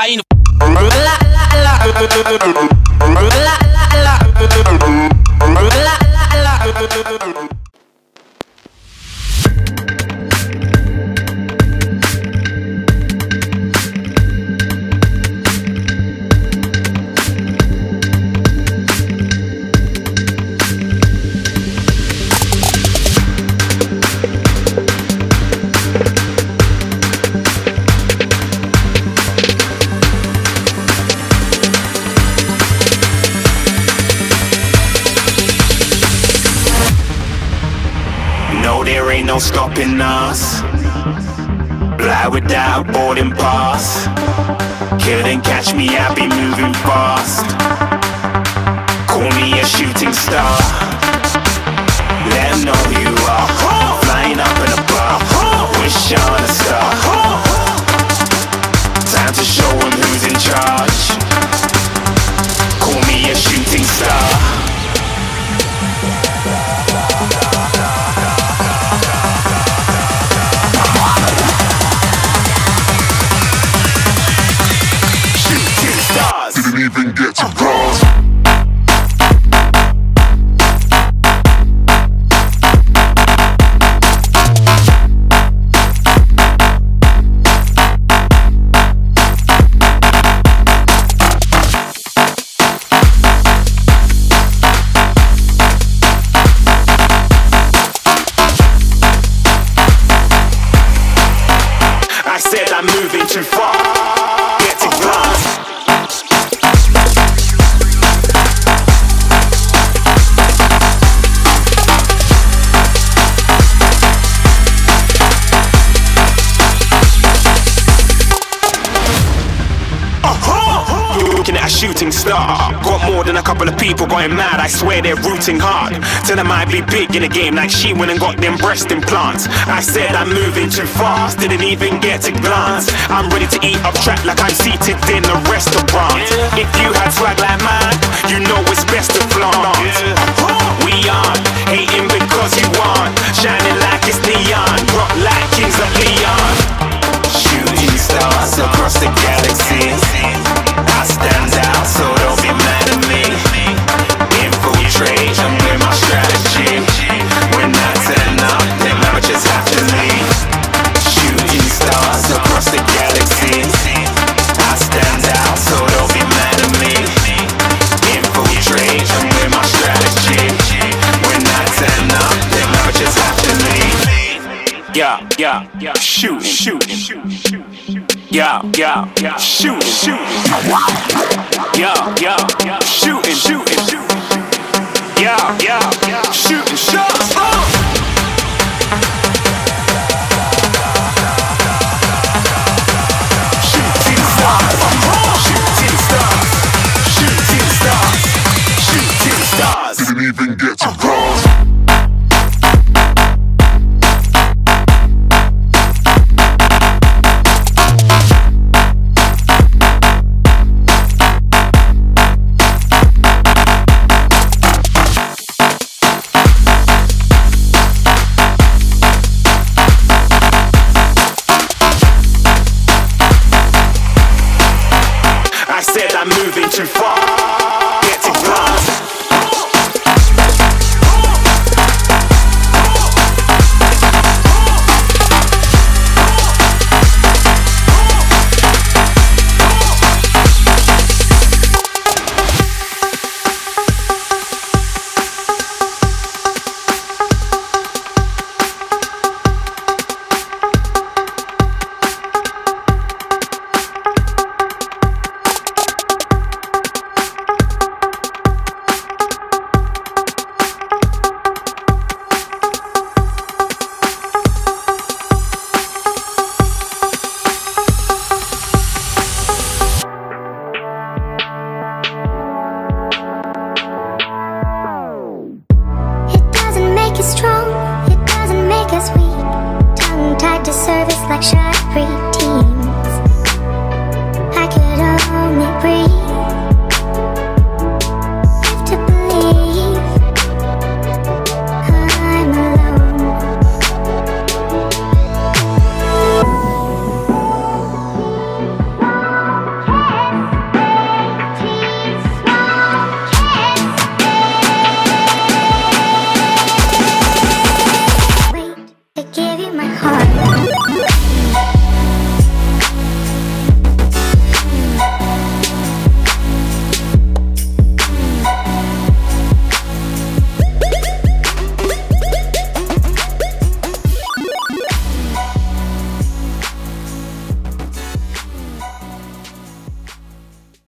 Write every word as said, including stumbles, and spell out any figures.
dying. No, there ain't no stopping us. Fly without boarding pass. Couldn't catch me, I be moving fast. Call me a shooting star. Let 'em know who you are. Flying up in a bar. Wish on a star. Time to show 'em who's in charge. Call me a shooting star. Didn't even get to cross. I said I'm moving too far. Get to glass. Looking at a shooting star. Got more than a couple of people going mad, I swear they're rooting hard. Tell them I'd be big in the game like she went and got them breast implants. I said I'm moving too fast, didn't even get a glance. I'm ready to eat up track like I'm seated in a restaurant. If you had swag like mine, you know it's best to flaunt. We aren't hating because you aren't shining like it's neon, rock like kings of Leon. Shooting stars across the galaxy. I stand out, so don't be mad at me. Infiltrate, I'm with my strategy. When I turn up, then I just have to leave. Shooting stars across the galaxy. I stand out, so don't be mad at me. Infiltrate, I'm with my strategy. When I turn up, then I just have to leave. Yeah, yeah, yeah, shooting, shooting, shooting. Yeah, yeah, yeah, shooting, shooting. Yeah, yeah, yeah, shooting, shooting, shooting. Yeah, yeah, yeah, shooting shots. Oh! Shooting stars, shooting stars, shooting stars, shooting stars. Didn't even get to cross. I said I'm moving too far. Get to glass. Strong, it doesn't make us weak. Tongue tied to service like shark routine.